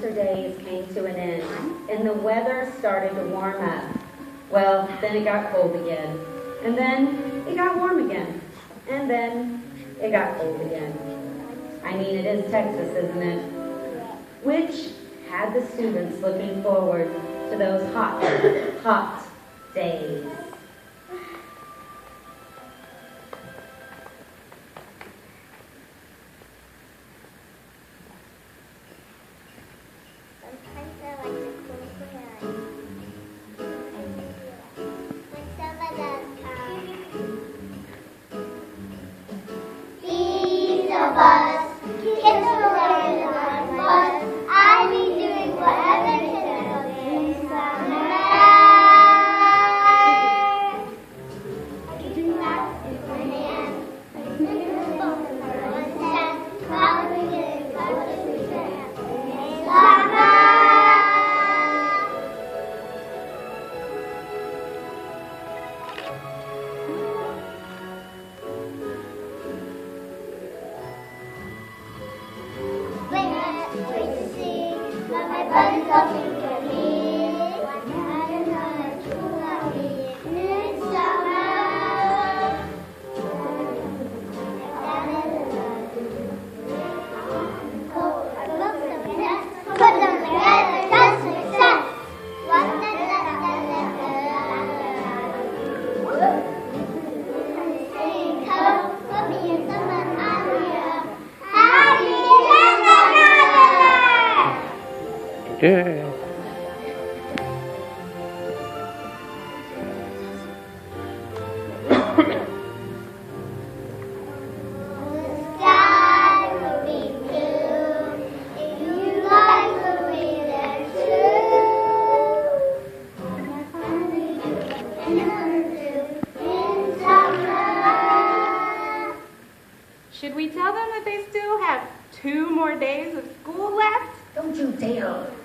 winter days came to an end, and the weather started to warm up. Well, then it got cold again, and then it got warm again, and then it got cold again. I mean, it is Texas, isn't it? Which had the students looking forward to those hot, hot days. Yeah. Should we tell them that they still have 2 more days of school left? Don't you dare.